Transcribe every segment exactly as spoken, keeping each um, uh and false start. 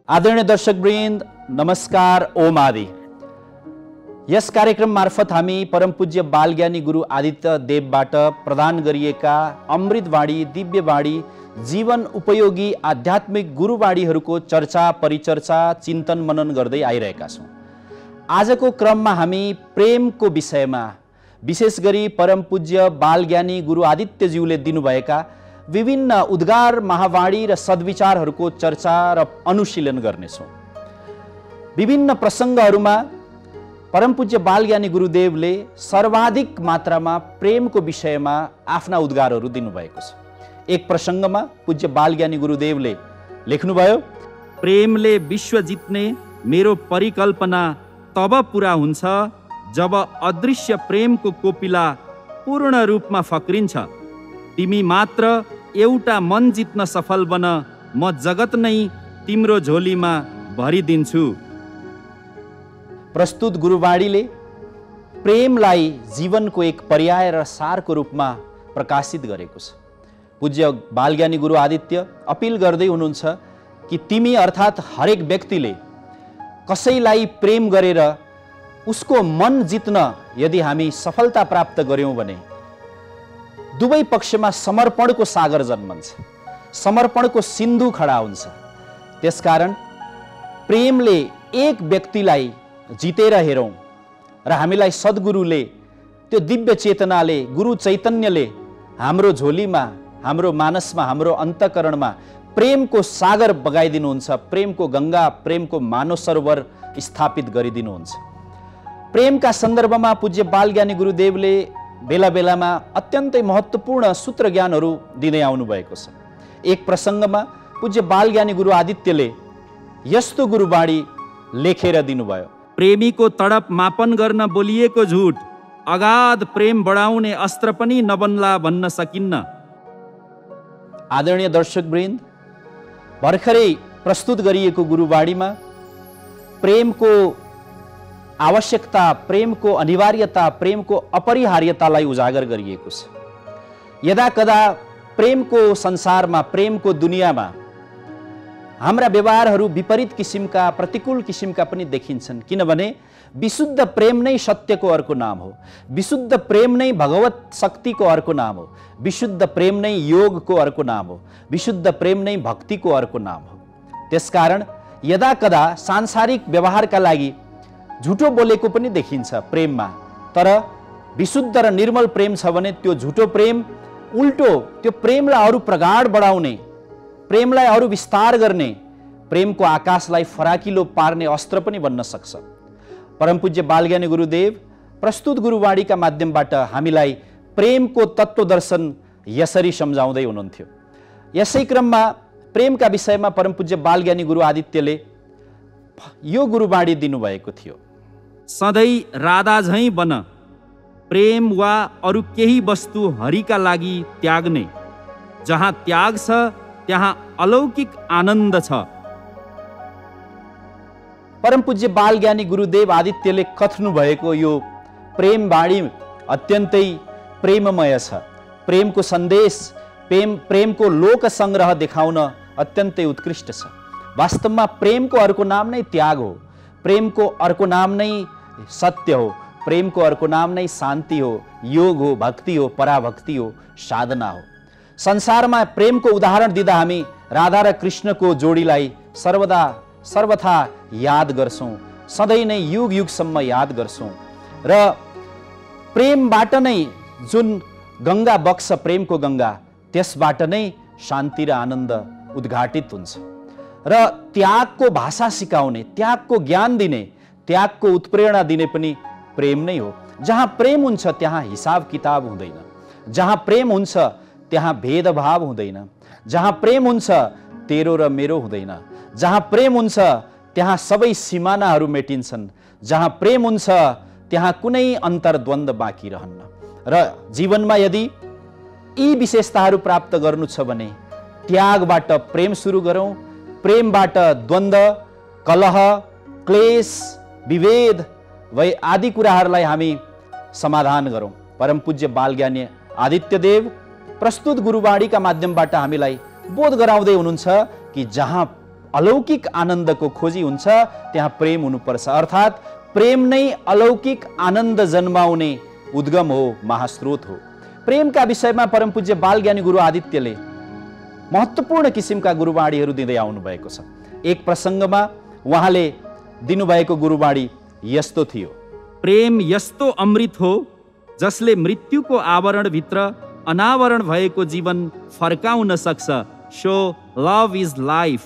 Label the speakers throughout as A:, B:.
A: आदरणीय दर्शकवृन्द, नमस्कार, ओम आदि। यस कार्यक्रम मार्फत हामी परमपूज्य बालज्ञानी गुरु आदित्य देवबाट प्रदान गरिएका अमृतवाणी, दिव्यवाणी, जीवन उपयोगी आध्यात्मिक गुरुवाणीहरूको चर्चा, परिचर्चा, चिन्तन मनन गर्दै आइरहेका छौँ। आजको क्रममा हामी प्रेमको विषयमा, विशेष गरी परमपूज्य बालज्ञानी गुरु आदित्यज्यूले दिनुभएका विभिन्न उद्गार, महावाणी र सद्विचारहरूको चर्चा र अनुशीलन गर्नेछौँ। विभिन्न प्रसङ्गहरूमा परमपूज्य बालज्ञानी गुरुदेवले सर्वाधिक मात्रामा प्रेमको विषयमा आफ्ना उद्गारहरू दिनुभएको छ। एक प्रसङ्गमा पूज्य बालज्ञानी गुरुदेवले लेख्नुभयो, प्रेमले विश्व जित्ने मेरो परिकल्पना तब पुरा हुन्छ जब अदृश्य प्रेमको कोपिला पूर्ण रूपमा फक्रिन्छ। तिमी मात्र एउटा मन जित्न सफल बन, म जगत नै तिम्रो झोलीमा भरिदिन्छु। प्रस्तुत गुरुवाणीले प्रेमलाई जीवनको एक पर्याय र सारको रूपमा प्रकाशित गरेको छ। पूज्य बालज्ञानी गुरु आदित्य अपिल गर्दै हुनुहुन्छ कि तिमी अर्थात् हरेक व्यक्तिले कसैलाई प्रेम गरेर उसको मन जित्न यदि हामी सफलता प्राप्त गर्यौँ भने दुवै पक्षमा समर्पणको सागर जन्मन्छ, समर्पणको सिन्धु खडा हुन्छ। त्यसकारण प्रेमले एक व्यक्तिलाई जितेर हेरौँ र हामीलाई सद्गुरुले, त्यो दिव्य चेतनाले, गुरु चैतन्यले हाम्रो झोलीमा, हाम्रो मानसमा, हाम्रो अन्तःकरणमा प्रेमको सागर बगाइदिनुहुन्छ, प्रेमको गङ्गा, प्रेमको मानव सरोवर स्थापित गरिदिनुहुन्छ। प्रेमका सन्दर्भमा पूज्य बालज्ञानी गुरुदेवले बेला बेलामा अत्यन्तै महत्त्वपूर्ण सूत्र ज्ञानहरू दिँदै आउनुभएको छ। एक प्रसङ्गमा पूज्य बालज्ञानी गुरु आदित्यले यस्तो गुरुवाणी लेखेर दिनुभयो, प्रेमीको तडप मापन गर्न बोलिएको झुट अगाध प्रेम बढाउने अस्त्र पनि नबन्ला भन्न सकिन्न। आदरणीय दर्शकवृन्द, भर्खरै प्रस्तुत गरिएको गुरुवाणीमा प्रेमको आवश्यकता, प्रेमको अनिवार्यता, प्रेमको अपरिहार्यतालाई उजागर गरिएको छ। यदा कदा प्रेमको संसारमा, प्रेमको दुनियाँमा हाम्रा व्यवहारहरू विपरीत किसिमका, प्रतिकूल किसिमका पनि देखिन्छन्। किनभने विशुद्ध प्रेम नै सत्यको अर्को नाम हो, विशुद्ध प्रेम नै भगवत शक्तिको अर्को नाम हो, विशुद्ध प्रेम नै योगको अर्को नाम हो, विशुद्ध प्रेम नै भक्तिको अर्को नाम हो। त्यसकारण यदा कदा सांसारिक व्यवहारका लागि झुटो बोलेको पनि देखिन्छ प्रेममा, तर विशुद्ध र निर्मल प्रेम छ भने त्यो झुटो प्रेम उल्टो त्यो प्रेमलाई अरू प्रगाढ बढाउने, प्रेमलाई अरू विस्तार गर्ने, प्रेमको आकाशलाई फराकिलो पार्ने अस्त्र पनि बन्न सक्छ। परमपूज्य बालज्ञानी गुरुदेव प्रस्तुत गुरुवाणीका माध्यमबाट हामीलाई प्रेमको तत्त्वदर्शन यसरी सम्झाउँदै हुनुहुन्थ्यो। यसै क्रममा प्रेमका विषयमा परमपूज्य बालज्ञानी गुरु आदित्यले यो गुरुवाणी दिनुभएको थियो, सधैँ राधा झैँ बन, प्रेम वा अरू केही वस्तु हरिका लागि त्याग्ने, जहाँ त्याग छ त्यहाँ अलौकिक आनन्द छ। परमपूज्य बालज्ञानी गुरुदेव आदित्यले कथ्नु भएको यो प्रेम वाणी अत्यन्तै प्रेममय छ। प्रेमको सन्देश, प्रेम प्रेमको लोक सङ्ग्रह देखाउन अत्यन्तै उत्कृष्ट छ। वास्तवमा प्रेमको अर्को नाम नै त्याग हो, प्रेमको अर्को नाम नै सत्य हो, प्रेमको अर्को नाम नै शान्ति हो, योग हो, भक्ति हो, पराभक्ति हो, साधना हो। संसारमा प्रेमको उदाहरण दिँदा हामी राधा र कृष्णको जोडीलाई सर्वदा सर्वथा याद गर्छौँ, सधैँ नै युग युगसम्म याद गर्छौँ र प्रेमबाट नै जुन गङ्गा बग्छ, प्रेमको गङ्गा, त्यसबाट नै शान्ति र आनन्द उद्घाटित हुन्छ। र त्यागको भाषा सिकाउने, त्यागको ज्ञान दिने, त्यागको उत्प्रेरणा दिने पनि प्रेम नै हो। जहाँ प्रेम हुन्छ त्यहाँ हिसाब किताब हुँदैन, जहाँ प्रेम हुन्छ त्यहाँ भेदभाव हुँदैन, जहाँ प्रेम हुन्छ तेरो र मेरो हुँदैन, जहाँ प्रेम हुन्छ त्यहाँ सबै सिमानाहरू मेटिन्छन्, जहाँ प्रेम हुन्छ त्यहाँ कुनै अन्तर्द्वन्द बाँकी रहन्न। र जीवनमा यदि यी विशेषताहरू प्राप्त गर्नु छ भने त्यागबाट प्रेम सुरु गरौँ, प्रेमबाट द्वन्द्व, कलह, क्लेश, विभेद वै आदि कुराहरूलाई हामी समाधान गरौँ। परमपूज्य बालज्ञानी आदित्यदेव प्रस्तुत गुरुवाणीका माध्यमबाट हामीलाई बोध गराउँदै हुनुहुन्छ कि जहाँ अलौकिक आनन्दको खोजी हुन्छ त्यहाँ प्रेम हुनुपर्छ। अर्थात् प्रेम नै अलौकिक आनन्द जन्माउने उद्गम हो, महास्रोत हो। प्रेमका विषयमा परम पूज्य बालज्ञानी गुरु आदित्यले महत्त्वपूर्ण किसिमका गुरुवाणीहरू दिँदै आउनुभएको छ। एक प्रसङ्गमा उहाँले दिनुभएको गुरुवाणी यस्तो थियो,
B: प्रेम यस्तो अमृत हो जसले मृत्युको आवरणभित्र अनावरण भएको जीवन फर्काउन सक्छ। So love is life.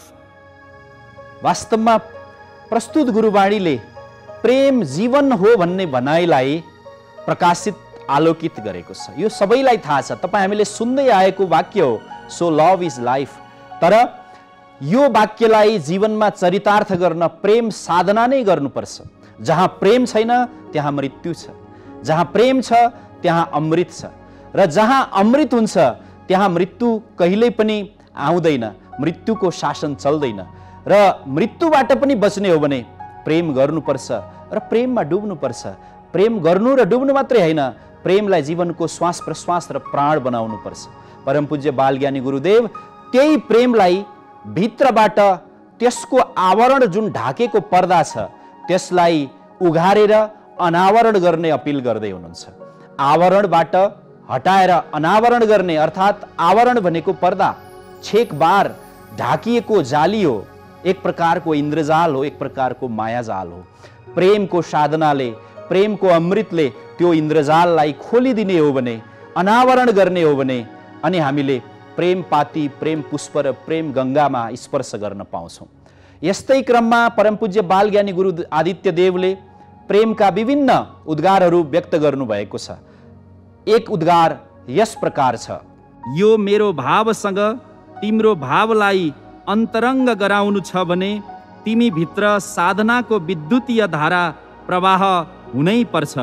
A: वास्तवमा प्रस्तुत गुरुवाणीले प्रेम जीवन हो भन्ने भनाइलाई प्रकाशित आलोकित गरेको छ। यो सबैलाई थाहा छ, तपाईँ हामीले सुन्दै आएको वाक्य हो, सो लभ इज लाइफ। तर यो वाक्यलाई जीवनमा चरितार्थ गर्न प्रेम साधना नै गर्नुपर्छ। जहाँ प्रेम छैन त्यहाँ मृत्यु छ, जहाँ प्रेम छ त्यहाँ अमृत छ, र जहाँ अमृत हुन्छ त्यहाँ मृत्यु कहिल्यै पनि आउँदैन, मृत्युको शासन चल्दैन। र मृत्युबाट पनि बच्ने हो भने प्रेम गर्नुपर्छ र प्रेममा डुब्नुपर्छ। प्रेम गर्नु र डुब्नु मात्रै होइन, प्रेमलाई जीवनको श्वास प्रश्वास र प्राण बनाउनुपर्छ। परम पूज्य बालज्ञानी गुरुदेव त्यही प्रेमलाई भित्रबाट त्यसको आवरण जुन ढाकेको पर्दा छ त्यसलाई उघारेर अनावरण गर्ने अपिल गर्दै हुनुहुन्छ। आवरणबाट हटाएर अनावरण गर्ने, अर्थात् आवरण भनेको पर्दा, छेकबार, ढाकिएको जाली हो, एक प्रकारको इन्द्रजाल हो, एक प्रकारको मायाजाल हो। प्रेमको साधनाले, प्रेमको अमृतले त्यो इन्द्रजाललाई खोलिदिने हो भने, अनावरण गर्ने हो भने, अनि हामीले प्रेम पाती, प्रेम पुष्प र प्रेम गङ्गामा स्पर्श गर्न पाउँछौँ। यस्तै क्रममा परम पूज्य बालज्ञानी गुरु आदित्य देवले प्रेमका विभिन्न उद्गारहरू व्यक्त गर्नुभएको छ। एक उद्गार यस प्रकार छ,
B: यो मेरो भावसँग तिम्रो भावलाई अन्तरङ्ग गराउनु छ भने तिमी भित्र साधनाको विद्युतीय धारा प्रवाह हुनै पर्छ।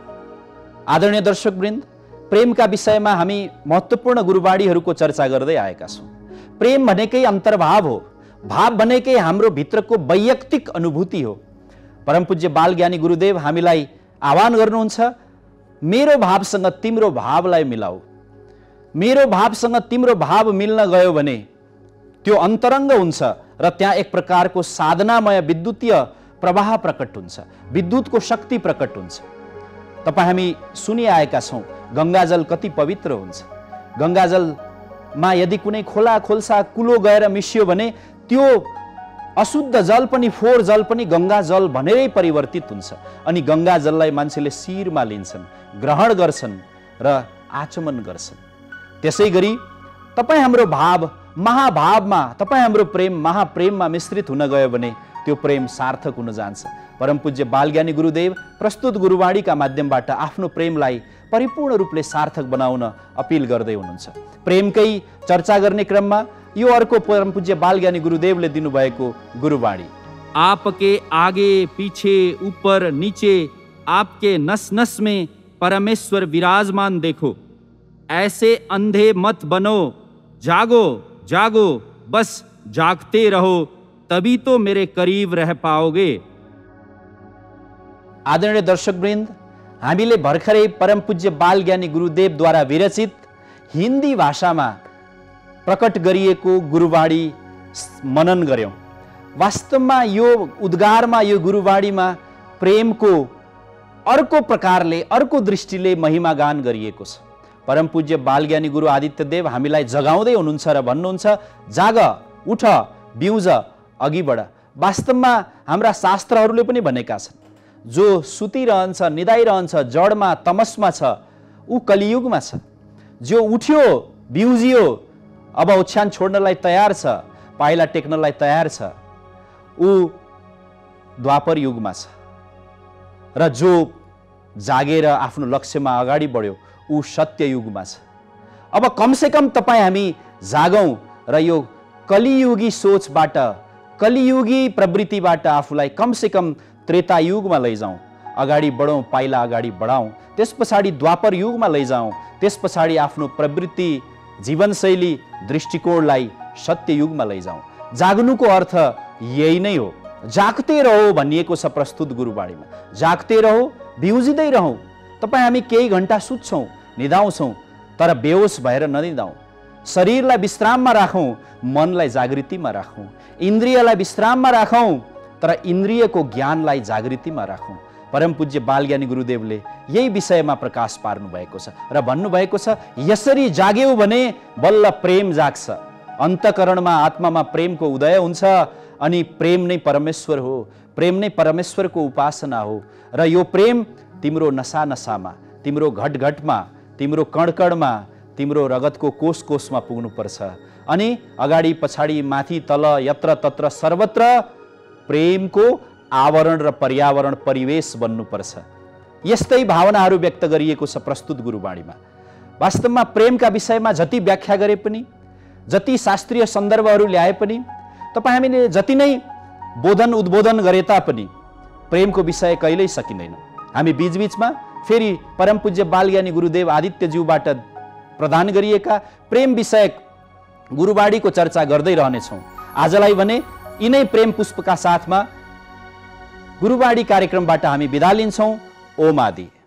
A: आदरणीय दर्शकवृन्द, प्रेमका विषयमा हामी महत्त्वपूर्ण गुरुवाणीहरूको चर्चा गर्दै आएका छौँ। प्रेम भनेकै अन्तर्भाव हो, भाव भनेकै हाम्रो भित्रको वैयक्तिक अनुभूति हो। परम पूज्य बालज्ञानी गुरुदेव हामीलाई आह्वान गर्नुहुन्छ, मेरो भावसँग तिम्रो भावलाई मिलाऊ। मेरो भावसँग तिम्रो भाव मिल्न गयो भने त्यो अन्तरङ्ग हुन्छ र त्यहाँ एक प्रकारको साधनामय विद्युतीय प्रवाह प्रकट हुन्छ, विद्युतको शक्ति प्रकट हुन्छ। तपाईँ हामी सुनिआएका छौँ गङ्गाजल कति पवित्र हुन्छ। गङ्गाजलमा यदि कुनै खोला खोल्सा कुलो गएर मिसियो भने त्यो अशुद्ध जल पनि, फोहोर जल पनि गङ्गा जल भनेरै परिवर्तित हुन्छ। अनि गङ्गा जललाई मान्छेले शिरमा लिन्छन्, ग्रहण गर्छन् र आचमन गर्छन्। त्यसै गरी तपाईँ हाम्रो भाव महाभावमा, तपाईँ हाम्रो प्रेम महाप्रेममा मिश्रित हुन गयो भने त्यो प्रेम सार्थक हुन जान्छ। परम पूज्य बालज्ञानी गुरुदेव प्रस्तुत गुरुवाणीका माध्यमबाट आफ्नो प्रेमलाई परिपूर्ण रूपले सार्थक बनाउन अपिल गर्दै हुनुहुन्छ। प्रेमकै चर्चा गर्ने क्रममा यो अर्को परम पूज्य बालज्ञानी गुरुदेवले दिनुभएको गुरुवाणी,
B: आपके आगे पीछे ऊपर नीचे आपके नस नस में परमेश्वर विराजमान देखो, ऐसे अंधे मत बनो, जागो जागो बस जागते रहो, तभी तो मेरे करीब रह पाओगे।
A: आदरणीय दर्शकवृन्द, हामीले भर्खरै परम पूज्य बालज्ञानी गुरुदेवद्वारा विरचित हिन्दी भाषामा प्रकट गरिएको गुरुवाणी मनन गर्यौं। वास्तवमा यो उद्गारमा, यो गुरुवाणीमा प्रेमको अर्को प्रकारले, अर्को दृष्टिले महिमा गान गरिएको छ। परम पूज्य बालज्ञानी गुरु आदित्यदेव हामीलाई जगाउँदै हुनुहुन्छ र भन्नुहुन्छ, जाग, उठ, बिउज, अघि बढ। वास्तवमा हाम्रा शास्त्रहरूले पनि भनेका छन्, जो सुतिरहन्छ, निदाइरहन्छ, जडमा तमसमा छ, ऊ कलियुगमा छ। जो उठ्यो, बिउजियो, अब ओछ्यान छोड्नलाई तयार छ, पाइला टेक्नलाई तयार छ, ऊ द्वापर युगमा छ। र जो जागेर आफ्नो लक्ष्यमा अगाडि बढ्यो ऊ सत्य युगमा छ। अब कमसे कम तपाईँ हामी जागौँ र यो कलियुगी सोचबाट, कलियुगी प्रवृत्तिबाट आफूलाई कमसे कम त्रेता युगमा लैजाउँ, अगाडि बढौँ, पाइला अगाडि बढाउँ, त्यस पछाडि द्वापर युगमा लैजाउँ, त्यस पछाडि आफ्नो प्रवृत्ति, जीवनशैली, दृष्टिकोणलाई सत्य युगमा लैजाउँ। जाग्नुको अर्थ यही नै हो। जाग्दै रहो भनिएको छ प्रस्तुत गुरुवाणीमा। जाग्दै रहो, बिउजिँदै रहौँ। तपाईँ हामी केही घन्टा सुत्छौँ, निदाउँछौँ, तर बेहोस भएर ननिदाउँ। शरीरलाई विश्राममा राखौँ, मनलाई जागृतिमा राखौँ, इन्द्रियलाई विश्राममा राखौँ तर इन्द्रियको ज्ञानलाई जागृतिमा राखौँ। परम पूज्य बालज्ञानी गुरुदेवले यही विषयमा प्रकाश पार्नु भएको छ र भन्नुभएको छ, यसरी जाग्यौ भने बल्ल प्रेम जाग्छ, अन्तःकरणमा आत्मामा प्रेमको उदय हुन्छ अनि प्रेम नै परमेश्वर हो, प्रेम नै परमेश्वरको उपासना हो। र यो प्रेम तिम्रो नसा नसामा, तिम्रो घटघटमा, तिम्रो कणकणमा, तिम्रो रगतको कोष कोषमा पुग्नुपर्छ अनि अगाडि पछाडि माथि तल यत्र तत्र सर्वत्र प्रेमको आवरण र पर्यावरण परिवेश बन्नुपर्छ। यस्तै भावनाहरू व्यक्त गरिएको छ प्रस्तुत गुरुवाणीमा। वास्तवमा प्रेमका विषयमा जति व्याख्या गरे पनि, जति शास्त्रीय सन्दर्भहरू ल्याए पनि, तपाईँ हामीले जति नै बोधन उद्बोधन गरे तापनि प्रेमको विषय कहिल्यै सकिँदैन। हामी बीचबीचमा फेरि परम पूज्य बालज्ञानी गुरुदेव आदित्यज्यूबाट प्रदान गरिएका प्रेम विषयक गुरुवाणीको चर्चा गर्दै रहनेछौँ। आजलाई भने यिनै प्रेम पुष्पका साथमा गुरुवाणी कार्यक्रमबाट हामी बिदा लिन्छौँ। ओम आदि।